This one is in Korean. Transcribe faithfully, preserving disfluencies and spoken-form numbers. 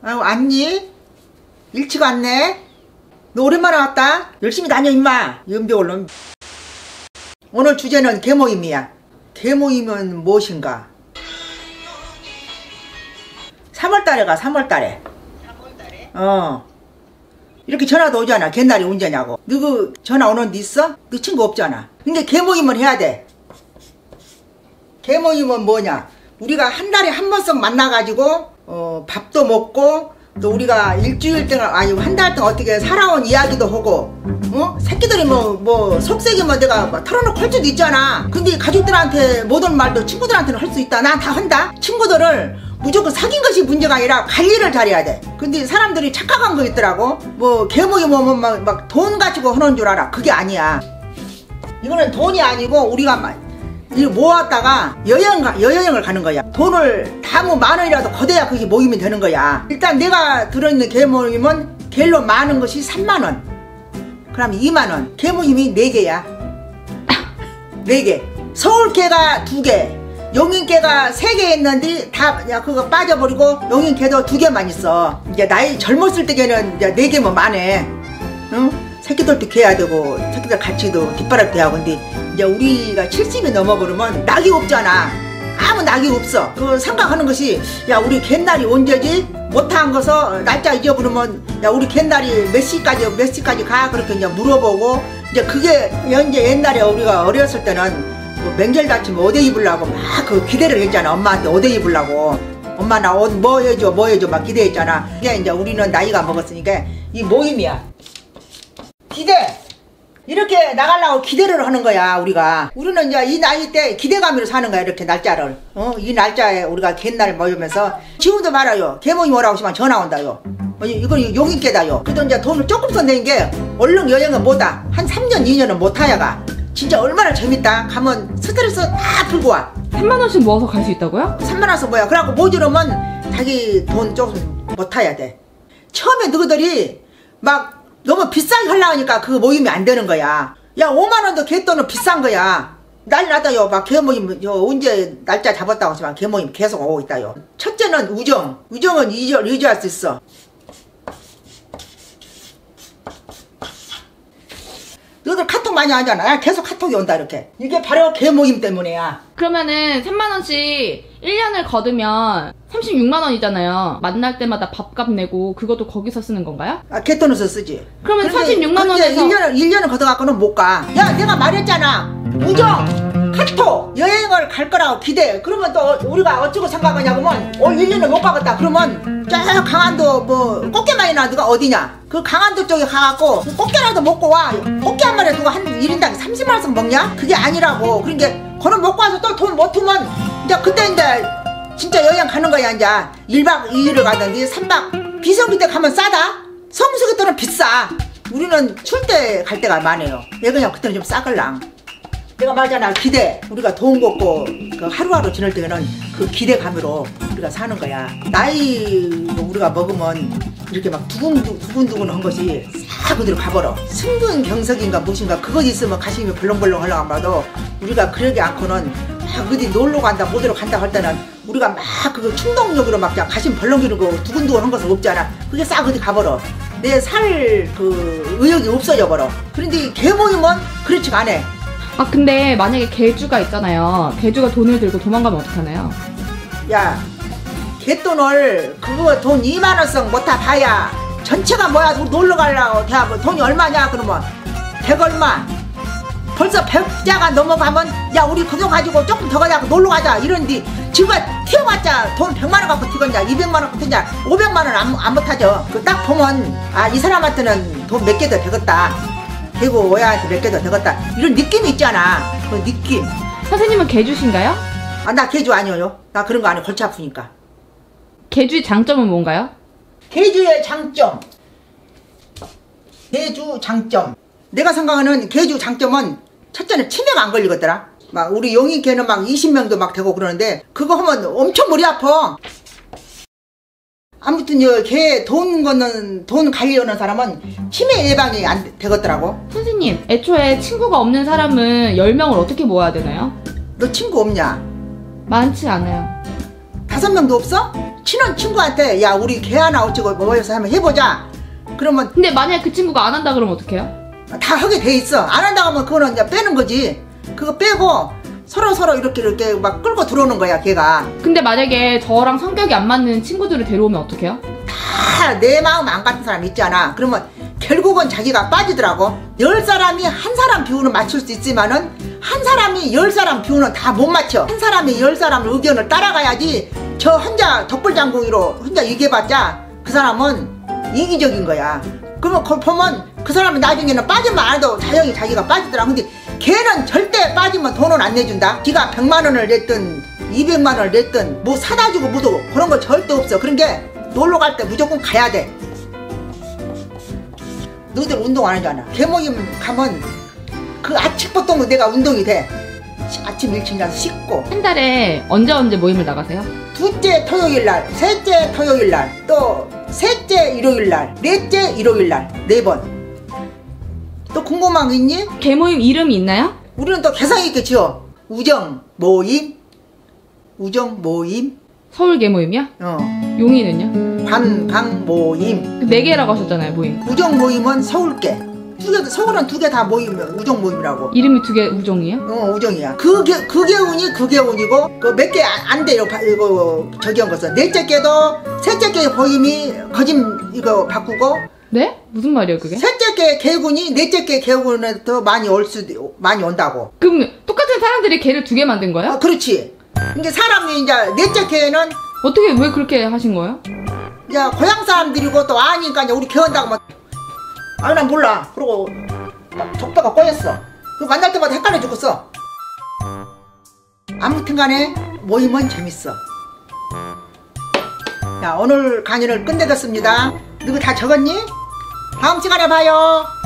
아유, 왔니? 일찍 왔네? 너 오랜만에 왔다? 열심히 다녀, 임마. 연배올놈. 오늘 주제는 계모임이야. 계모임은 무엇인가? 삼월달에 가, 삼월달에. 삼월달에? 어. 이렇게 전화도 오잖아. 갯날이 언제냐고. 누구 전화 오는 데 있어? 너 친구 없잖아. 근데 계모임은 해야 돼. 계모임은 뭐냐? 우리가 한 달에 한 번씩 만나가지고 어, 밥도 먹고 또 우리가 일주일 동안 아니 한 달 동안 어떻게 살아온 이야기도 하고 어? 새끼들이 뭐 뭐 속색이면 내가 뭐 털어놓고 할 수도 있잖아. 근데 가족들한테 모든 말도 친구들한테는 할 수 있다. 난 다 한다. 친구들을 무조건 사귄 것이 문제가 아니라 관리를 잘해야 돼. 근데 사람들이 착각한 거 있더라고. 뭐 계모임 오면 막, 막 돈 가지고 하는 줄 알아. 그게 아니야. 이거는 돈이 아니고 우리가 막 이거 모았다가 여행 가, 여행을 가는 거야. 돈을 다 뭐 만 원이라도 거대야 그게 모임이 되는 거야. 일단 내가 들어있는 계모임은 갤로 많은 것이 삼만 원. 그럼 이만 원. 계모임이 네 개야. 네 개. 서울계가 두 개. 용인계가 세 개 있는데 다 야 그거 빠져버리고 용인계도 두 개만 있어. 이제 나이 젊었을 때에는 이제 네 개면 많네. 응? 새끼들도 개야 되고 새끼들 같이도 뒷바람 대야 하고. 근데 이제 우리가 칠십이 넘어버리면 낙이 없잖아. 아무 낙이 없어. 그 생각하는 것이 야 우리 갯날이 언제지? 못한 거서 날짜 잊어버리면 야 우리 갯날이 몇 시까지 몇 시까지 가? 그렇게 이제 물어보고 이제 그게 이제 옛날에 우리가 어렸을 때는 뭐 명절 다치면 옷 입으려고 막 그 기대를 했잖아. 엄마한테 옷 입으려고. 엄마 나 옷 뭐 해줘 뭐 해줘 막 기대했잖아. 이게 이제 우리는 나이가 먹었으니까 이 모임이야. 기대! 이렇게 나가려고 기대를 하는 거야 우리가. 우리는 이제 이 나이 때 기대감으로 사는 거야. 이렇게 날짜를 어? 이 날짜에 우리가 갯날 모이면서 지금도 말아요. 계모임 오라고 하시면 전화 온다요. 어, 이건 용인계다요. 그래도 이제 돈을 조금 더 낸 게 얼른 여행은 못와. 한 삼 년 이 년은 못하야가. 진짜 얼마나 재밌다. 가면 스트레스 다 풀고 와. 삼만 원씩 모아서 갈 수 있다고요? 삼만 원씩 뭐야. 그래갖고 모지르면 자기 돈 조금 못타야 돼. 처음에 너희들이 막 너무 비싸게 하려고 하니까 그 모임이 안 되는 거야. 야 오만 원도 개돈은 비싼 거야. 난리 났다요. 막 개모임 저 언제 날짜 잡았다고 하지만 개모임 계속 오고 있다요. 첫째는 우정. 우정은 잊어, 잊어할 수 있어. 너희들 카톡 많이 하잖아. 계속 카톡이 온다 이렇게. 이게 바로 계모임 때문에야. 그러면은 삼만 원씩 일 년을 거두면 삼십육만 원이잖아요. 만날 때마다 밥값 내고 그것도 거기서 쓰는 건가요? 아, 개돈에서 쓰지. 그러면 삼십육만 원에서 일 년을, 일 년을 걷어갖고는 못 가. 야 내가 말했잖아. 우정, 카톡, 여행을 갈 거라고 기대. 그러면 또 우리가 어쩌고 생각하냐고면 어 일 년을 못 가겠다. 그러면 저 강원도 뭐 꽃게만이나 누가 어디냐. 그 강원도 쪽에 가갖고 꽃게라도 먹고 와. 꽃게 한 마리에 누가 한 일 인당 삼십만 원씩 먹냐? 그게 아니라고. 그러니까 그는 먹고 와서 또 돈 못 투면 이제 그때 이제 진짜 여행 가는 거야. 이제 일 박 이 일을 가든지 삼 박 비성기 때 가면 싸다. 성수기 때는 비싸. 우리는 출 때 갈 때가 많아요. 얘 그냥 그때는 좀 싸걸랑. 내가 말하잖아. 기대. 우리가 돈 걷고 그 하루하루 지낼 때는 그 기대감으로 우리가 사는 거야. 나이 우리가 먹으면 이렇게 막 두근두근 두근두근 한 것이 싹 그대로 가버려. 승근경석인가 무엇인가 그것 있으면 가슴이 벌렁벌렁 하려고 하면도 우리가 그러지 않고는 막 어디 놀러 간다 못으로 간다 할 때는 우리가 막 그 충동력으로 막 가슴 벌렁이고 두근두근 한 것은 없잖아. 그게 싹 어디 가버려. 내 살 그 의욕이 없어져 버려. 그런데 계모임은 그렇지가 않아. 아 근데 만약에 개주가 있잖아요. 개주가 돈을 들고 도망가면 어떡하나요? 야 개돈을 그거 돈 이만 원씩 못타 봐야 전체가 뭐야. 놀러 가려고 대하고 돈이 얼마냐 그러면 백 얼마. 벌써 백자가 넘어가면 야 우리 그거 가지고 조금 더 가자고 놀러 가자 이런데 지금 튀어봤자 돈 백만 원 갖고 튀었냐 이백만 원 갖고 튀었냐 오백만 원 안 안 못하죠. 그 딱 보면 아 이 사람한테는 돈 몇 개 더 되겠다. 대고 오야한테 몇 개 더 되겠다. 이런 느낌이 있잖아. 그 느낌. 선생님은 개주신가요? 아 나 개주 아니에요. 나 그런 거 안 해. 골치 아프니까. 개주의 장점은 뭔가요? 개주의 장점. 개주 장점. 내가 생각하는 개주 장점은 첫째는 치매가 안 걸리겠더라. 막 우리 용인개는 막 이십 명도 막 되고 그러는데 그거 하면 엄청 머리 아파. 아무튼 개 돈 거는 돈 관리하는 사람은 치매 예방이 안 되겠더라고. 선생님 애초에 친구가 없는 사람은 열 명을 어떻게 모아야 되나요? 너 친구 없냐? 많지 않아요. 다섯 명도 없어? 친한 친구한테 야 우리 개 하나 어쩌고 모여서 한번 해보자. 그러면 근데 만약에 그 친구가 안 한다 그러면 어떡해요? 다 하게 돼 있어. 안 한다고 하면 그거는 이제 빼는 거지. 그거 빼고 서로 서로 이렇게 이렇게 막 끌고 들어오는 거야 걔가. 근데 만약에 저랑 성격이 안 맞는 친구들을 데려오면 어떡해요? 다 내 마음 안 같은 사람 있잖아. 그러면 결국은 자기가 빠지더라고. 열 사람이 한 사람 비율은 맞출 수 있지만은 한 사람이 열 사람 비율은 다 못 맞춰. 한 사람이 열 사람 의견을 따라가야지. 저 혼자 덕불장군이로 혼자 얘기해봤자 그 사람은 이기적인 거야. 그러면 그걸 보면 그 사람이 나중에는 빠지면 안 해도 자연히 자기가 빠지더라. 근데 걔는 절대 빠지면 돈은 안 내준다. 지가 백만 원을 냈든 이백만 원을 냈든 뭐 사다 주고 뭐도 그런 거 절대 없어. 그런 게 놀러 갈 때 무조건 가야 돼. 너희들 운동 안 하잖아. 개모임 가면 그 아침부터 내가 운동이 돼. 아침 일찍 나서 씻고. 한 달에 언제 언제 모임을 나가세요? 둘째 토요일 날, 셋째 토요일 날, 또 셋째 일요일 날, 넷째 일요일 날, 네 번. 또 궁금한 거 있니? 개모임 이름이 있나요? 우리는 또 개성 있게 지어. 우정 모임, 우정 모임, 서울 개모임이요? 어, 용인은요? 관광 모임. 그 네 개라고 하셨잖아요, 모임. 우정 모임은 서울께. 두 개, 서울은 두 개 다 모이면 우정 모임이라고. 이름이 두 개 우정이에요? 어, 우정이야. 그게, 그게 운이 그게 운이고, 그 몇 개 안 돼요. 바- 이거, 저기 한 것은. 넷째 개도, 셋째 개 모임이 거짐, 이거 바꾸고, 네? 무슨 말이에요, 그게? 셋째 개 개군이 넷째 개 개군에 더 많이 올 수도, 많이 온다고. 그럼 똑같은 사람들이 개를 두 개 만든 거예요? 어, 그렇지. 이제 사람이 이제 넷째 개는, 어떻게, 왜 그렇게 하신 거예요? 이제 고향 사람들이고 또 아니까 이제 우리 개한다고 막, 아니, 난 몰라. 그러고, 적다가 꼬였어. 그 만날 때마다 헷갈려 죽었어. 아무튼 간에 모임은 재밌어. 자, 오늘 강연을 끝내겠습니다. 너희 다 적었니? 다음 시간에 봐요.